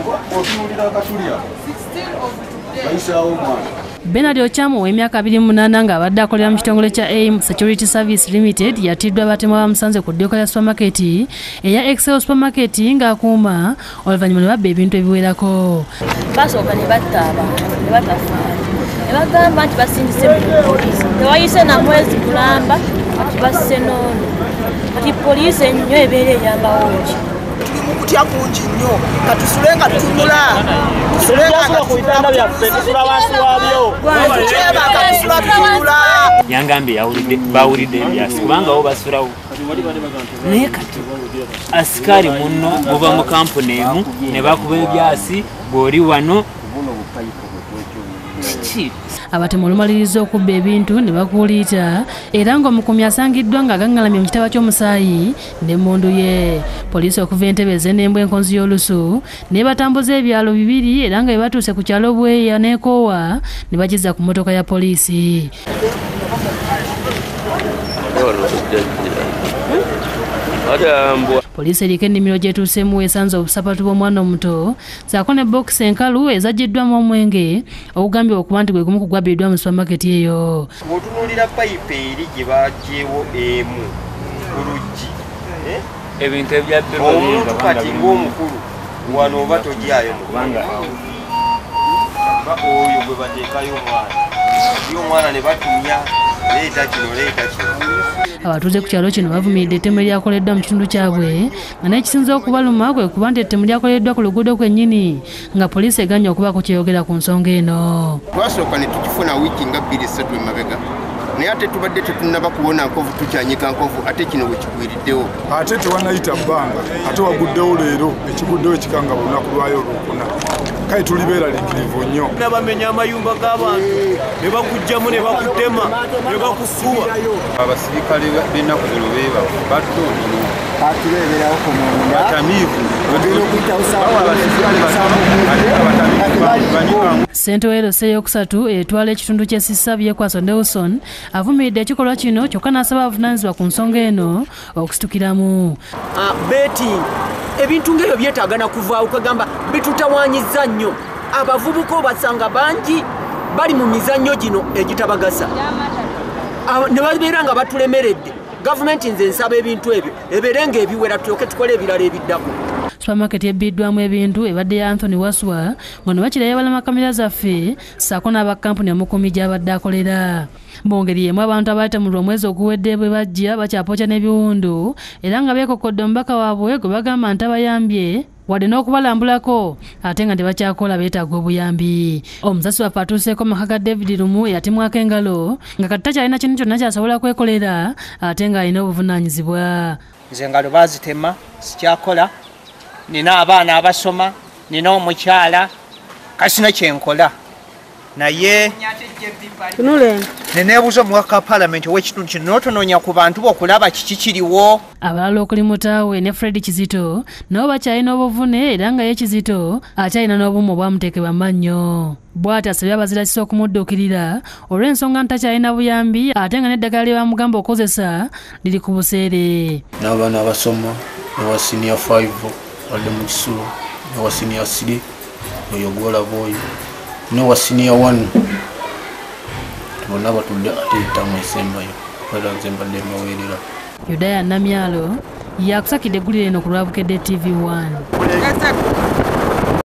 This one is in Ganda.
Benard Ochamu w'emyaka 28 ng'abadde akolera mu kitongole kya AIM Security Service Limited yatiddwa abatemu bamusanze ku dduuka lya supermarket eya Excel Supermarket ng'akuuma oluvannyuma ne babba ebintu ebiwerako. Basooka ne batta abantu ne batafaali ne bagamba nti basindise poliisi tewayise na mwezi kulamba kati basse n'ono kati poliisi ennyo ebeera eyambawo ki kutya kungi nnyo katusulenga tunula yangambye bawulidde ebyasi kubanga bo basulawo naye kati asikari muno muva mu kampuni emu ne bakuba ebyasi bw'oli wano kiki abatemu olumaliriza okubba ebintu ne bakuuliita era ng'omukuumi asangiddwa ng'agangalamye mu kitaba ky'omusaayi n'emmundu ye. Poliisi okuva Entebbe n'embwa enkonzi y'olusu ne batambuza ebyalo 2 era nga bwe batuuse ku kyalo Bweya n'Ekoowa ne bagizza ku mmotoka ya poliisi. Poliisi eriko ennimiro gyetuuseemu esanze obusapatu bw'omwana omuto saako ne bokisi enkalu ezaggiddwamu omwenge ogugambye okuba nti gwe gumu ku gwabbiddwa mu supamaketi eyo. Bw'otunuulira payipu eri gye bagyewo emu ku luggi ebintu ebyabbiddwa omuntu kati ng'omukulu wano oba togyayo kubanga oyo gwe bateekayo omwana ne batumya leeta kino leeta kino. Abatuuze ku kyalo kino bavumiridde ettemu eryakoleddwa mu kitundu kyabwe nga n'ekisinza okubaluma kwe kuba nti ettemu lyakoleddwa ku luguudo kwennyini nga poliisi eganya okubaako kyeyogera ku nsonga eno. Twasooka ne tukifuna wiiki nga 2-3 emabega naye ate tubadde tetunnaba kuwona nkovu tukyanyika nkovu ate kino bwe kigwiriddewo. Ate tewanayita bbanga ate waguddewo leero ekiguddewo ekikanga lunaku lwayo olwokuna kale tuli beeraliikirivu nnyo. Bamenya amayumba g'abantu ne bakugjamu ne bakutema ne bakufuwa. Abasirikale b'ennaku zino beeba battooliro batubeererawo ku munda batamiivu Ssentebe w'erosa eyokusatu etwala ekitundu ky'Essissa Byekwaso Nelson avumiridde ekikolwa kino kyokka n'asaba abavunaanyizibwa ku nsonga eno okusitukiramu. Betting ebintu ng'ebyo byetaagana kuvaawo kagamba bitutawaanyizza nnyo abavubuka obasanga bangi bali mu mizannyo gino egitabagasa ne babeera nga batulemeredde. Gavumenti nze nsaba ebintu ebyo ebeere ng'ebiwera tulyoke tukole ebirala ebiddako. Supamaketi ebbiddwamu ebintu ebadde ya Anthony Waswa ngono bakirayo balama kamera zaffe ssaako n'abakampuni Omukuumi gy'abadde akolera. Mu ngeri y'emu abantu abaatemulwa omwezi oguwedde bwe bajja bakyapookya n'ebiwundu era nga beekokkodde omubaka waabwe gwe bagamba nti abayambye wadde n'okubalambulako ate nga tebakyakola beetaaga obuyambi. Omusasi waffe atuuseeko mu maka ga David Lumu eyatemwako engalo nga kati takyalina kintu kyonna kyasobola kwekolera ate ng'alina obuvunaanyizibwa. Nze engalo baazitema sikyakola, nina abaana abasoma, nina omukyala kasina kyenkola naye neneebuuza omubaka wa paalamenti ow'ekitundu kino n'otonoonya ku bantu bokulaba kiki kiriwo. Abalala okuli Mutaawe ne Fred Kizito nabo bakyalina obuvune era nga ye Kizito akyalina n'obumu obwamuteekebwa mannyo. Bw'ati asabye abazira okumuddukirira olw'ensonga nti takyalina buyambi ate nga n'eddagala lye bamugamba okukozesa liri ku buseere. N'abaana abasoma newa senior 5 wadde mu Kisulo newa senior 3 oyo gwolaba oyo newa senior 1 bonna batudde ate etamu esembayo era nze mbadde mbaweerera. Yudaya Namyalo yakusakidde eggulire eno ku lwa Bukedde TV 1.